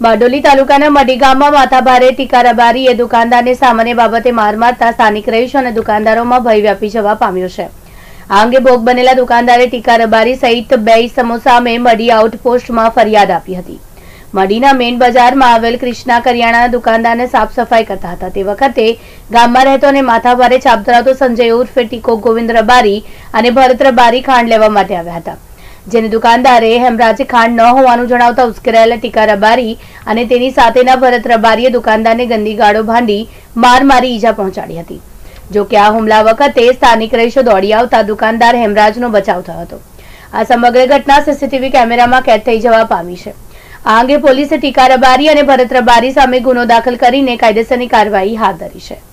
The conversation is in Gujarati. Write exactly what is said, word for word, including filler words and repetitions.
બારડોલી તાલુકાના મડી ગામમાં માથાભારે ટીકા રબારીએ દુકાનદારને સામાન્ય બાબતે માર મારતા સ્થાનિક રહીશો અને દુકાનદારોમાં ભય વ્યાપી જવા પામ્યો છે। આ અંગે ભોગ બનેલા દુકાનદારે ટીકા રબારી સહિત બે ઇસમો સામે મડી આઉટપોસ્ટમાં ફરિયાદ આપી હતી। મડીના મેઇન બજારમાં આવેલ કૃષ્ણા કરિયાણાના દુકાનદારને સાફ સફાઈ કરતા હતા તે વખતે ગામમાં રહેતો અને માથાભારે છાપ ધરાવતો સંજય ઉર્ફે ટીકો ગોવિંદ રબારી અને ભરત રબારી ખાંડ લેવા માટે આવ્યા હતા, જેને દુકાનદારે હેમરાજે ખાંડ ન હોવાનું જણાવતા ઉશ્કેરાયેલા ટીકા રબારી અને તેની સાથેના ભરત રબારીએ દુકાનદારને ગંદી ગાળો ભાંડી માર મારી ઈજા પહોંચાડી હતી। જો કે આ હુમલા વખતે સ્થાનિક રહીશો દોડી આવતા દુકાનદાર હેમરાજનો બચાવ થયો હતો। આ સમગ્ર ઘટના સીસીટીવી કેમેરામાં કેદ થઈ જવા પામી છે। આ અંગે પોલીસે ટીકા રબારી અને ભરત રબારી સામે ગુનો દાખલ કરીને કાયદેસરની કાર્યવાહી હાથ ધરી છે।